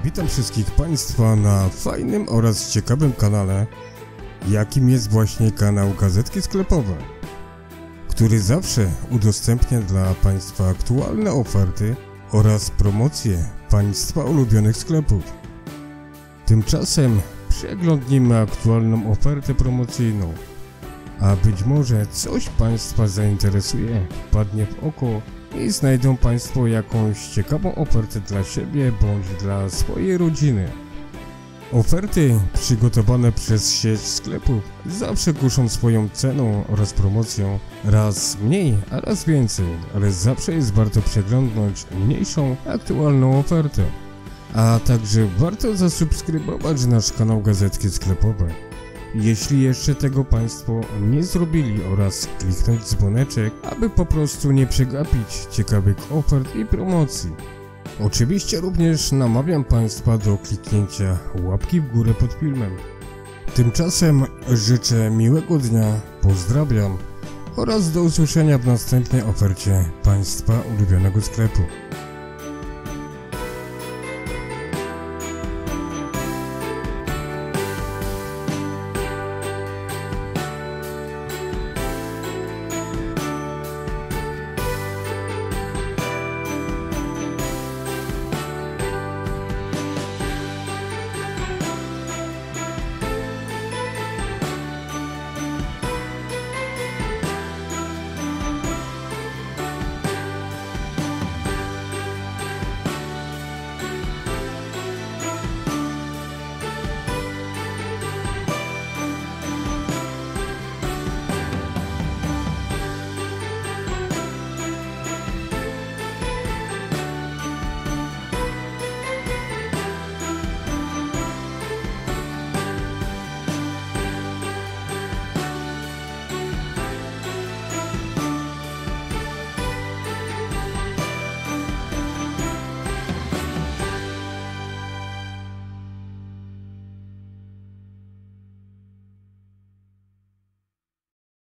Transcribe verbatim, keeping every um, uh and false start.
Witam wszystkich Państwa na fajnym oraz ciekawym kanale, jakim jest właśnie kanał Gazetki Sklepowe, który zawsze udostępnia dla Państwa aktualne oferty oraz promocje Państwa ulubionych sklepów. Tymczasem przeglądnimy aktualną ofertę promocyjną, a być może coś Państwa zainteresuje, wpadnie w oko i znajdą Państwo jakąś ciekawą ofertę dla siebie bądź dla swojej rodziny. Oferty przygotowane przez sieć sklepów zawsze kuszą swoją ceną oraz promocją, raz mniej, a raz więcej, ale zawsze jest warto przeglądnąć mniejszą, aktualną ofertę. A także warto zasubskrybować nasz kanał Gazetki Sklepowe, jeśli jeszcze tego Państwo nie zrobili, oraz kliknąć dzwoneczek, aby po prostu nie przegapić ciekawych ofert i promocji. Oczywiście również namawiam Państwa do kliknięcia łapki w górę pod filmem. Tymczasem życzę miłego dnia, pozdrawiam oraz do usłyszenia w następnej ofercie Państwa ulubionego sklepu.